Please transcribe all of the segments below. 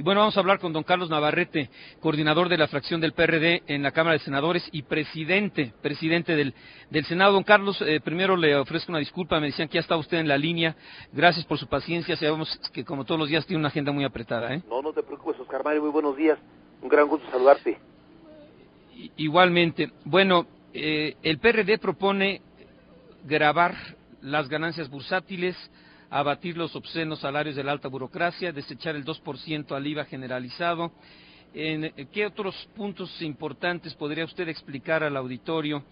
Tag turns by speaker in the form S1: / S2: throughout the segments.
S1: Y bueno, vamos a hablar con don Carlos Navarrete, coordinador de la fracción del PRD en la Cámara de Senadores y presidente del Senado. Don Carlos, primero le ofrezco una disculpa, me decían que ya está usted en la línea. Gracias por su paciencia, sabemos que como todos los días tiene una agenda muy apretada, ¿eh?
S2: No te preocupes, Oscar Mario, muy buenos días. Un gran gusto saludarte.
S1: Igualmente. Bueno, el PRD propone gravar las ganancias bursátiles, abatir los obscenos salarios de la alta burocracia, desechar el 2% al IVA generalizado. ¿Qué otros puntos importantes podría usted explicar al auditorio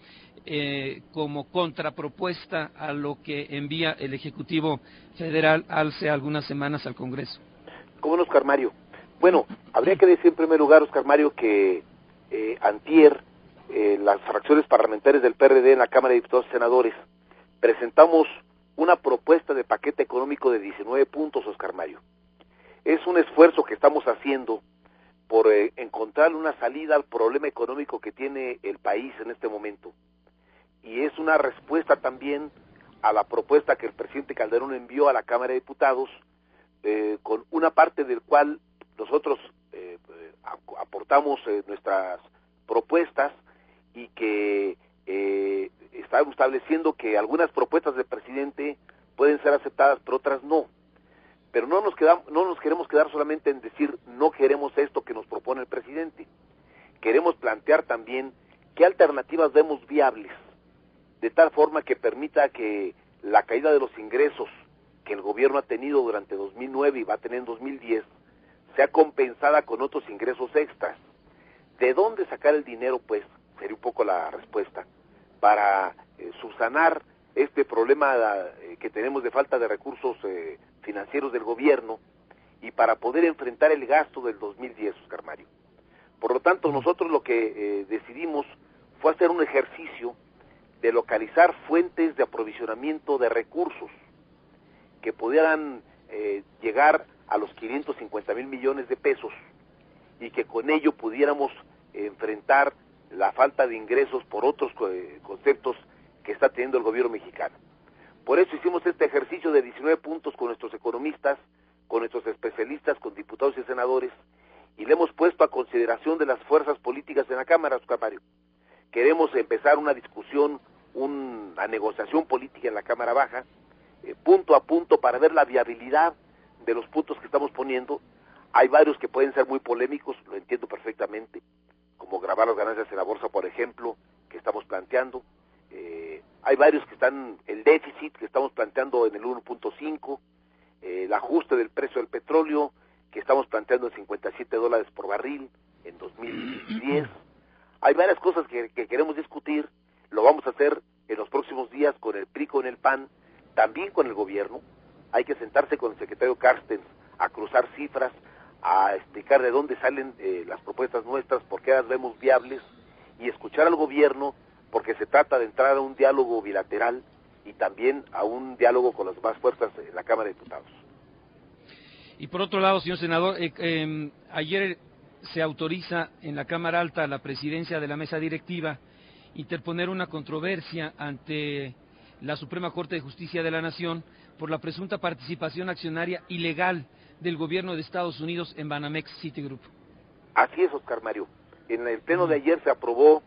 S1: como contrapropuesta a lo que envía el Ejecutivo Federal hace algunas semanas al Congreso?
S2: ¿Cómo no, Oscar Mario? Bueno, habría que decir en primer lugar, Oscar Mario, que antier las fracciones parlamentarias del PRD en la Cámara de Diputados y Senadores presentamos una propuesta de paquete económico de 19 puntos, Oscar Mario. Es un esfuerzo que estamos haciendo por encontrar una salida al problema económico que tiene el país en este momento. Y es una respuesta también a la propuesta que el presidente Calderón envió a la Cámara de Diputados, con una parte del cual nosotros aportamos nuestras propuestas y que estamos estableciendo que algunas propuestas del presidente pueden ser aceptadas, pero otras no. Pero no nos queremos quedar solamente en decir no queremos esto que nos propone el presidente. Queremos plantear también qué alternativas vemos viables, de tal forma que permita que la caída de los ingresos que el gobierno ha tenido durante 2009 y va a tener en 2010 sea compensada con otros ingresos extras. ¿De dónde sacar el dinero? Pues sería un poco la respuesta para subsanar este problema que tenemos de falta de recursos financieros del gobierno y para poder enfrentar el gasto del 2010, Oscar Mario. Por lo tanto, nosotros lo que decidimos fue hacer un ejercicio de localizar fuentes de aprovisionamiento de recursos que pudieran llegar a los 550,000 millones de pesos y que con ello pudiéramos enfrentar la falta de ingresos por otros conceptos que está teniendo el gobierno mexicano. Por eso hicimos este ejercicio de 19 puntos con nuestros economistas, con nuestros especialistas, con diputados y senadores, y le hemos puesto a consideración de las fuerzas políticas en la Cámara, Oscar Mario. Queremos empezar una discusión, una negociación política en la Cámara Baja, punto a punto, para ver la viabilidad de los puntos que estamos poniendo. Hay varios que pueden ser muy polémicos, lo entiendo perfectamente, como gravar las ganancias en la bolsa, por ejemplo, que estamos planteando. Hay varios que están, el déficit que estamos planteando en el 1.5, el ajuste del precio del petróleo que estamos planteando en $57 por barril en 2010. Hay varias cosas que queremos discutir, lo vamos a hacer en los próximos días con el PRI, con el PAN, también con el gobierno. Hay que sentarse con el secretario Carstens a cruzar cifras, a explicar de dónde salen las propuestas nuestras, por qué las vemos viables, y escuchar al gobierno, porque se trata de entrar a un diálogo bilateral y también a un diálogo con las demás fuerzas en la Cámara de Diputados.
S1: Y por otro lado, señor senador, ayer se autoriza en la Cámara Alta a la presidencia de la mesa directiva interponer una controversia ante la Suprema Corte de Justicia de la Nación por la presunta participación accionaria ilegal del gobierno de Estados Unidos en Banamex Citigroup.
S2: Así es, Oscar Mario. En el pleno de ayer se aprobó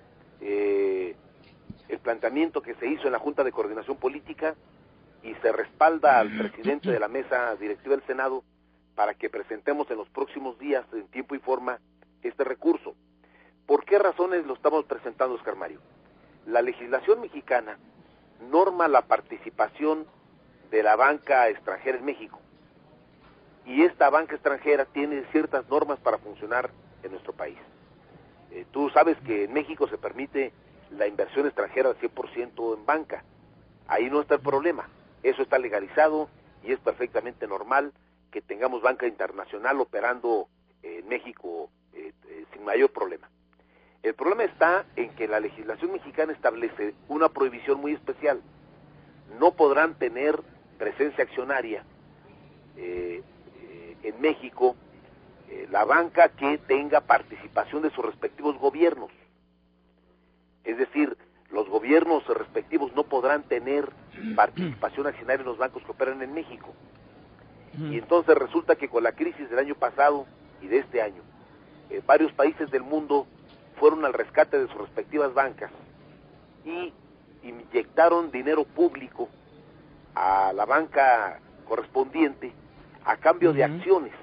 S2: el planteamiento que se hizo en la Junta de Coordinación Política y se respalda al presidente de la mesa directiva del Senado para que presentemos en los próximos días, en tiempo y forma, este recurso. ¿Por qué razones lo estamos presentando, Oscar Mario? La legislación mexicana norma la participación de la banca extranjera en México, y esta banca extranjera tiene ciertas normas para funcionar en nuestro país. Tú sabes que en México se permite la inversión extranjera al 100% en banca. Ahí no está el problema. Eso está legalizado y es perfectamente normal que tengamos banca internacional operando en México sin mayor problema. El problema está en que la legislación mexicana establece una prohibición muy especial. No podrán tener presencia accionaria en México la banca que tenga participación de sus respectivos gobiernos. Es decir, los gobiernos respectivos no podrán tener participación accionaria en los bancos que operan en México. Y entonces resulta que con la crisis del año pasado y de este año, varios países del mundo fueron al rescate de sus respectivas bancas y inyectaron dinero público a la banca correspondiente a cambio de acciones.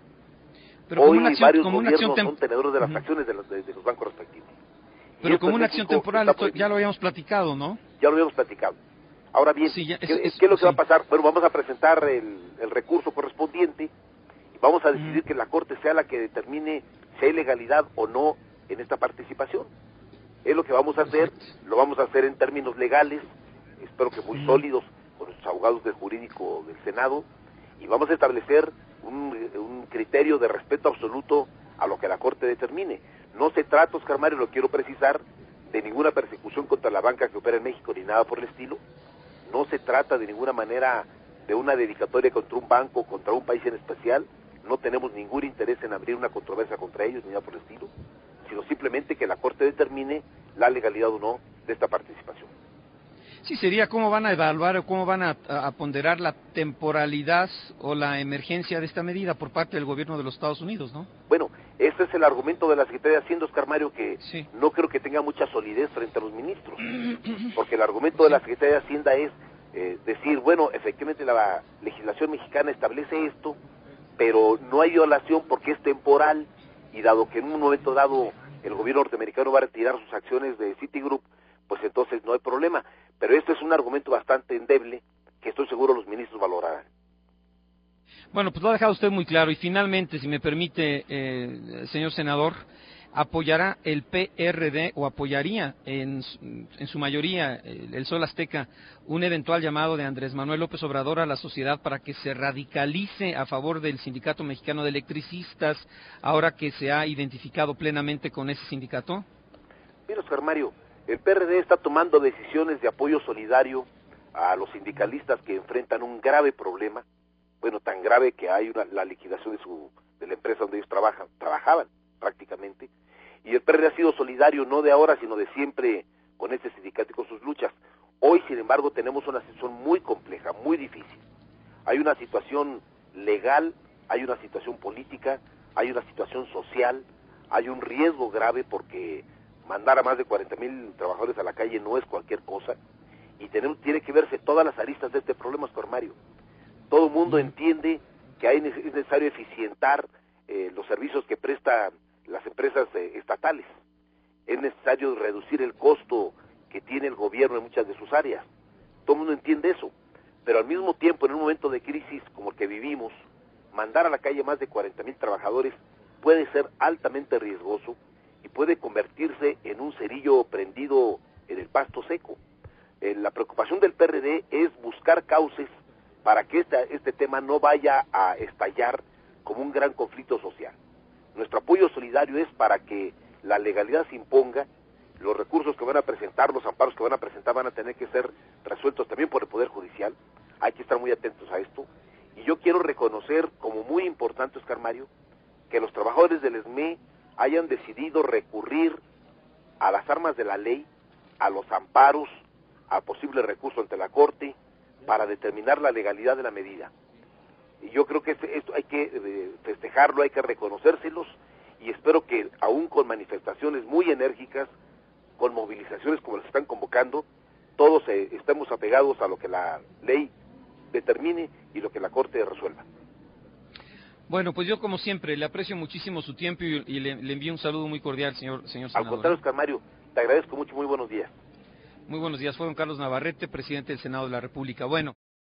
S1: Pero
S2: hoy
S1: varios
S2: gobiernos son tenedores de las acciones de los bancos respectivos.
S1: Pero como una acción temporal, ya lo habíamos platicado, ¿no?
S2: Ya lo habíamos platicado. Ahora bien,
S1: sí,
S2: ¿qué es lo que va a pasar? Bueno, vamos a presentar el recurso correspondiente y vamos a decidir que la Corte sea la que determine si hay legalidad o no en esta participación. Es lo que vamos a hacer, lo vamos a hacer en términos legales, espero que muy sólidos, con los abogados del jurídico del Senado, y vamos a establecer un criterio de respeto absoluto a lo que la Corte determine. No se trata, Oscar Mario, lo quiero precisar, de ninguna persecución contra la banca que opera en México, ni nada por el estilo. No se trata de ninguna manera de una dedicatoria contra un banco, contra un país en especial. No tenemos ningún interés en abrir una controversia contra ellos, ni nada por el estilo, sino simplemente que la Corte determine la legalidad o no de esta participación.
S1: Sí, sería cómo van a evaluar o cómo van a ponderar la temporalidad o la emergencia de esta medida por parte del gobierno de los Estados Unidos, ¿no?
S2: Bueno, ese es el argumento de la Secretaría de Hacienda, Oscar Mario, que
S1: sí,
S2: no creo que tenga mucha solidez frente a los ministros, porque el argumento de la Secretaría de Hacienda es decir, bueno, efectivamente la legislación mexicana establece esto, pero no hay violación porque es temporal, y dado que en un momento dado el gobierno norteamericano va a retirar sus acciones de Citigroup, pues entonces no hay problema. Pero esto es un argumento bastante endeble que estoy seguro los ministros valorarán.
S1: Bueno, pues lo ha dejado usted muy claro. Y finalmente, si me permite, señor senador, ¿apoyará el PRD o apoyaría en su mayoría el Sol Azteca un eventual llamado de Andrés Manuel López Obrador a la sociedad para que se radicalice a favor del Sindicato Mexicano de Electricistas, ahora que se ha identificado plenamente con ese sindicato?
S2: Mira, Oscar Mario, el PRD está tomando decisiones de apoyo solidario a los sindicalistas que enfrentan un grave problema, bueno, tan grave que hay la liquidación de la empresa donde ellos trabajaban prácticamente, y el PRD ha sido solidario no de ahora, sino de siempre con este sindicato y con sus luchas. Hoy, sin embargo, tenemos una situación muy compleja, muy difícil. Hay una situación legal, hay una situación política, hay una situación social, hay un riesgo grave porque mandar a más de 40,000 trabajadores a la calle no es cualquier cosa, y tiene que verse todas las aristas de este problema, Oscar Mario. Todo el mundo entiende que es necesario eficientar los servicios que prestan las empresas estatales. Es necesario reducir el costo que tiene el gobierno en muchas de sus áreas. Todo el mundo entiende eso, pero al mismo tiempo, en un momento de crisis como el que vivimos, mandar a la calle más de 40,000 trabajadores puede ser altamente riesgoso y puede convertirse en un cerillo prendido en el pasto seco. La preocupación del PRD es buscar cauces para que este tema no vaya a estallar como un gran conflicto social. Nuestro apoyo solidario es para que la legalidad se imponga, los recursos que van a presentar, los amparos que van a presentar van a tener que ser resueltos también por el Poder Judicial, hay que estar muy atentos a esto, y yo quiero reconocer como muy importante, Oscar Mario, que los trabajadores del SME hayan decidido recurrir a las armas de la ley, a los amparos, a posible recurso ante la Corte, para determinar la legalidad de la medida. Y yo creo que esto hay que festejarlo, hay que reconocérselos, y espero que aún con manifestaciones muy enérgicas, con movilizaciones como las están convocando, todos estemos apegados a lo que la ley determine y lo que la Corte resuelva.
S1: Bueno, pues yo como siempre le aprecio muchísimo su tiempo y le envío un saludo muy cordial, señor senador.
S2: Al contrario, Oscar Mario, te agradezco mucho, muy buenos días.
S1: Muy buenos días, fue don Carlos Navarrete, presidente del Senado de la República. Bueno.